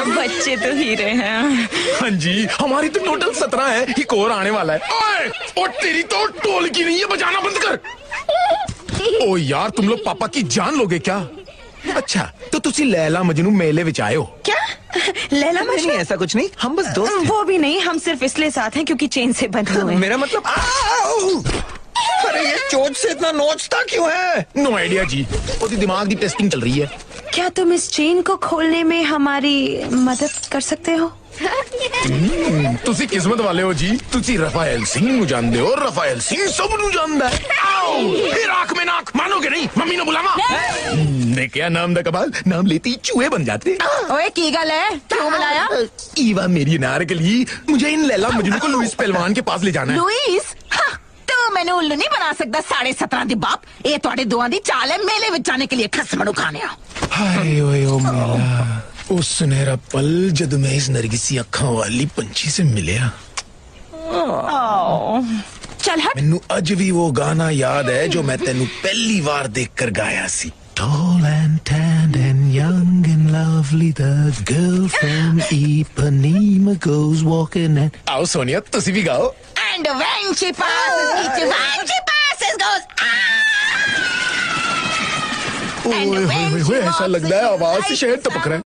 बच्चे तो हीरे हैं। हाँ जी, हमारी तो टोटल 17 है, एक और आने वाला है। ओए, और तेरी तो टोल की नहीं है, बजाना बंद कर। ओ यार, तुम लोग पापा की जान लोगे क्या? अच्छा, तो तुसी लैला मजनू मेले विच आए हो क्या? लैला मजनू? नहीं, ऐसा कुछ नहीं, हम बस दोस्त हैं। वो भी नहीं, हम सिर्फ इसलिए साथ हैं क्योंकि चेन से बंधे हुए हैं। मेरा मतलब अरे ये चोट से इतना नोचता क्यों है? नो आइडिया जी, उसकी दिमाग की टेस्टिंग चल रही है। क्या तुम इस चेन को खोलने में हमारी मदद कर सकते हो? तुसी किस्मत वाले हो जी, तुसी रफाएल सिंह नु जानदे हो, रफाएल सिंह सब नु जानदा है। आओ, फिर आंख में नाक, मानोगे नहीं, मम्मी ने बुलावा। ने क्या नाम दा कमाल, नाम लेते ही चूहे बन जाते। ओए की गल है, क्यों बुलाया? ईवा मेरी नारकली, मुझे इन लैला मजनू को लुइस पहलवान के पास ले जाना है। लुइस? तू मैंने उल्लू नहीं बना सकता 17.5 दी बाप। ये ਤੁਹਾਡੇ ਦੋਵਾਂ ਦੀ ਚਾਲ है मेले में जाने के लिए खसमणु खाने। हाय ओए ओ मेला, ओ सुनहरा पल जब मैं इस नरगिसी अखां वाली पंछी से मिलिया। चल हट। मैनू अज भी वो गाना याद है जो मैं तेनू पहली बार देखकर गाया सी। Tall and tan and young and lovely, the girl from Ipanema goes walking and... आओ सोनिया, तुसी भी गाओ। And when she passes goes ओए, ऐसा लगता है आवाज से शहद टपक रहा है।